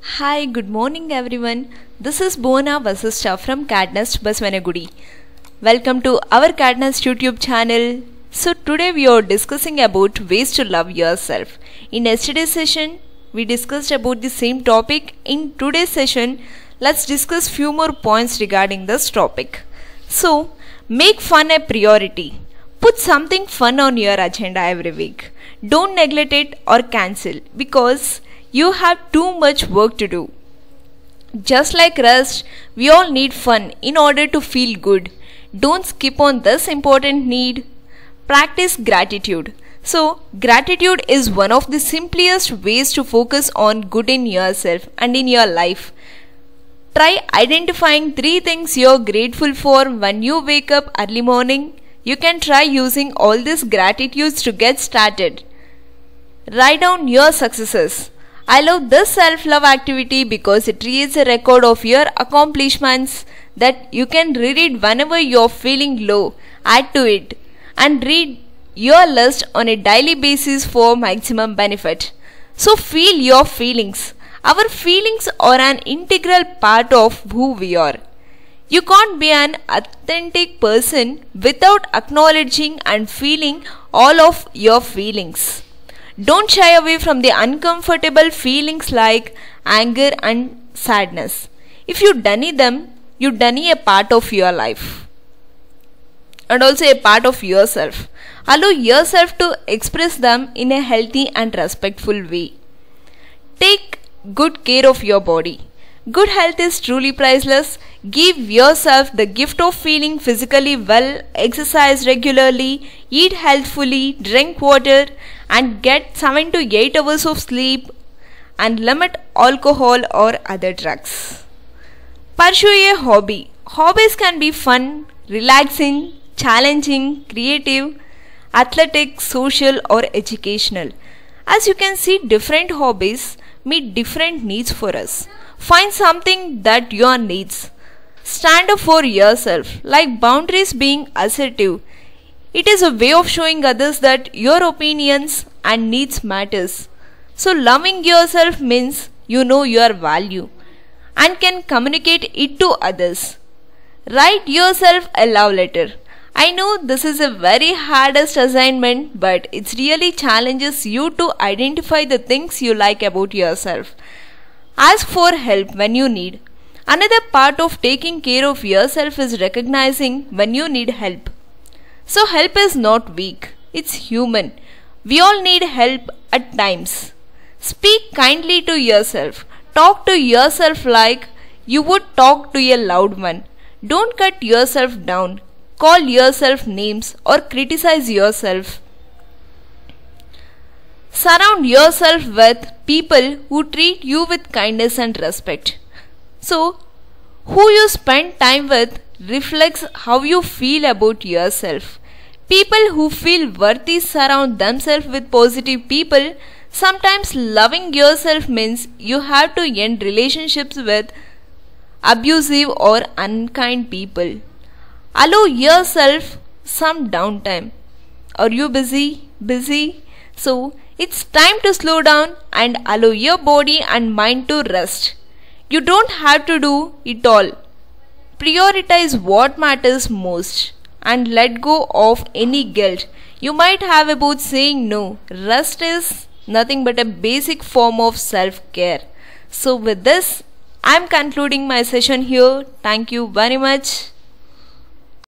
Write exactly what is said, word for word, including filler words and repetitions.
Hi, good morning everyone. This is Bona Vasishtha from Cadnest Basvanagudi. Welcome to our Cadnest YouTube channel. So today we are discussing about ways to love yourself. In yesterday's session, we discussed about the same topic. In today's session, let's discuss few more points regarding this topic. So, make fun a priority. Put something fun on your agenda every week. Don't neglect it or cancel because you have too much work to do. Just like rest, we all need fun in order to feel good. Don't skip on this important need. Practice gratitude. So, gratitude is one of the simplest ways to focus on good in yourself and in your life. Try identifying three things you're grateful for when you wake up early morning. You can try using all these gratitudes to get started. Write down your successes. I love this self-love activity because it creates a record of your accomplishments that you can reread whenever you're feeling low. Add to it and read your list on a daily basis for maximum benefit. So feel your feelings. Our feelings are an integral part of who we are. You can't be an authentic person without acknowledging and feeling all of your feelings. Don't shy away from the uncomfortable feelings like anger and sadness. If you deny them, you deny a part of your life and also a part of yourself. Allow yourself to express them in a healthy and respectful way. Take good care of your body. Good health is truly priceless. Give yourself the gift of feeling physically well, exercise regularly, eat healthfully, drink water, and get seven to eight hours of sleep, and limit alcohol or other drugs. Pursue a hobby. Hobbies can be fun, relaxing, challenging, creative, athletic, social, or educational. As you can see, different hobbies meet different needs for us. Find something that your needs. Stand up for yourself, like boundaries being assertive. It is a way of showing others that your opinions and needs matters. So loving yourself means you know your value and can communicate it to others. Write yourself a love letter. I know this is a very hardest assignment, but it really challenges you to identify the things you like about yourself. Ask for help when you need. Another part of taking care of yourself is recognizing when you need help. So help is not weak, it's human. We all need help at times. Speak kindly to yourself. Talk to yourself like you would talk to a loved one. Don't cut yourself down. Call yourself names or criticize yourself. Surround yourself with people who treat you with kindness and respect. So, who you spend time with reflects how you feel about yourself. People who feel worthy surround themselves with positive people. Sometimes loving yourself means you have to end relationships with abusive or unkind people. Allow yourself some downtime. Are you busy? Busy? So, it's time to slow down and allow your body and mind to rest. You don't have to do it all. Prioritize what matters most and let go of any guilt you might have about saying no. Rest is nothing but a basic form of self-care. So with this, I am concluding my session here. Thank you very much.